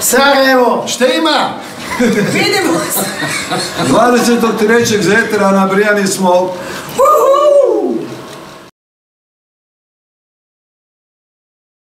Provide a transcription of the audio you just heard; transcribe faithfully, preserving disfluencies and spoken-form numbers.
Sarajevo! Šta ima? Vidimo se! dvadesetog trećeg zetera nabrijani smo